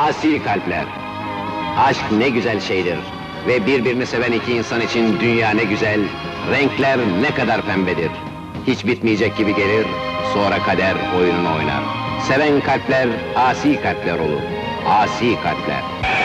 Asi kalpler. Aşk ne güzel şeydir. Ve birbirini seven iki insan için dünya ne güzel, renkler ne kadar pembedir. Hiç bitmeyecek gibi gelir, sonra kader oyununu oynar. Seven kalpler, asi kalpler olur. Asi kalpler.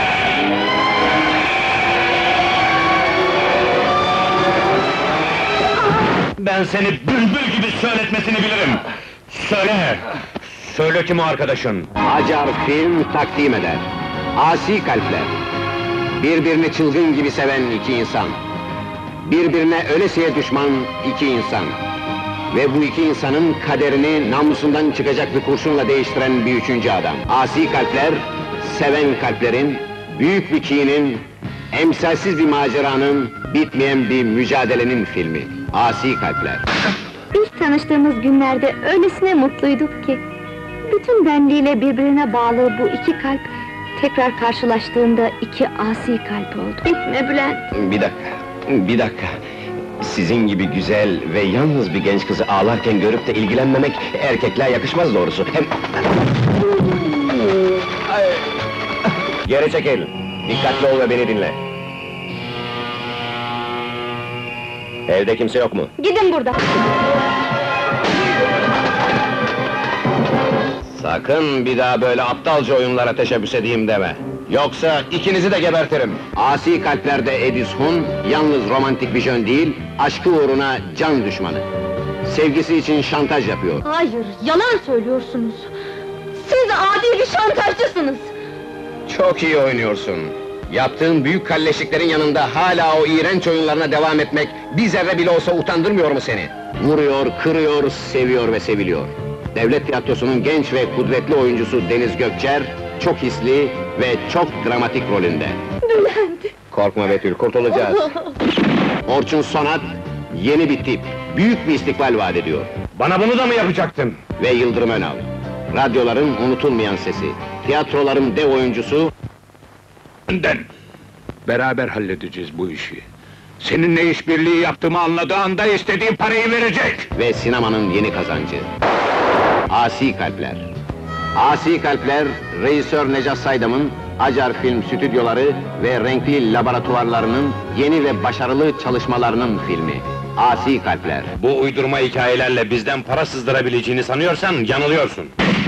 Ben seni bülbül gibi söyletmesini bilirim! Söyle! Söyle kim o arkadaşın? Acar film takdim eder. Asi kalpler. Birbirini çılgın gibi seven iki insan. Birbirine ölesiye düşman iki insan. Ve bu iki insanın kaderini namusundan çıkacak bir kurşunla değiştiren bir üçüncü adam. Asi kalpler, seven kalplerin, büyük bir kinin, emsalsiz bir maceranın, bitmeyen bir mücadelenin filmi. Asi kalpler. İlk tanıştığımız günlerde öylesine mutluyduk ki... ...bütün benliğiyle birbirine bağlı bu iki kalp... ...tekrar karşılaştığında iki asi kalp oldu. Gitme Bülent! Bir dakika. Sizin gibi güzel ve yalnız bir genç kızı ağlarken görüp de ilgilenmemek... ...erkekliğe yakışmaz doğrusu. Hem... Geri çekil! Dikkatli ol ve beni dinle. Evde kimse yok mu? Gidin buradan! Sakın bir daha böyle aptalca oyunlara teşebbüs edeyim deme. Yoksa ikinizi de gebertirim. Asi kalplerde Edison, yalnız romantik bir jön değil, aşkı uğruna can düşmanı. Sevgisi için şantaj yapıyor. Hayır, yalan söylüyorsunuz! Siz adi bir şantajcısınız! Çok iyi oynuyorsun. Yaptığın büyük kalleşliklerin yanında hala o iğrenç oyunlarına devam etmek... ...bir zerre bile olsa utandırmıyor mu seni? Vuruyor, kırıyor, seviyor ve seviliyor. Devlet tiyatrosunun genç ve kudretli oyuncusu Deniz Gökçer... ...çok hisli ve çok dramatik rolünde. Bülent! Korkma Betül, kurtulacağız. Orçun Sonat, yeni bir tip, büyük bir istikbal vaat ediyor. Bana bunu da mı yapacaktın? Ve Yıldırım Önal. Radyoların unutulmayan sesi, tiyatroların dev oyuncusu... Beraber halledeceğiz bu işi. Seninle işbirliği yaptığımı anladığı anda istediğim parayı verecek! Ve sinemanın yeni kazancı. Asi kalpler. Asi kalpler, rejisör Necat Saydam'ın Acar Film stüdyoları ve renkli laboratuvarlarının yeni ve başarılı çalışmalarının filmi. Asi kalpler. Bu uydurma hikayelerle bizden para sızdırabileceğini sanıyorsan yanılıyorsun.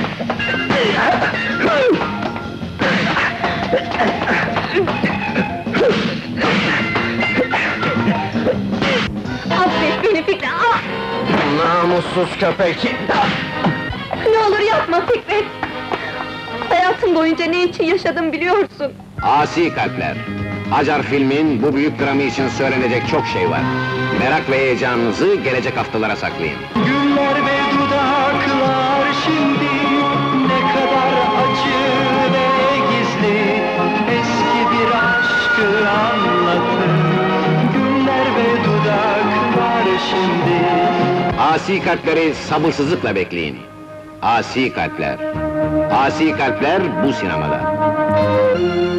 Affet beni Fikret! Ah! Namussuz köpek! Ne olur yapma Fikret! Hayatım boyunca ne için yaşadım biliyorsun! Asi kalpler. Acar filmin bu büyük dramı için söylenecek çok şey var. Merak ve heyecanınızı gelecek haftalara saklayın. Güller ve dudaklar şimdi ne kadar acı ve gizli, eski bir aşkı anlatır. Güller ve dudaklar şimdi. Asi kalpleri sabırsızlıkla bekleyin. Asi kalpler. Asi kalpler bu sinemada.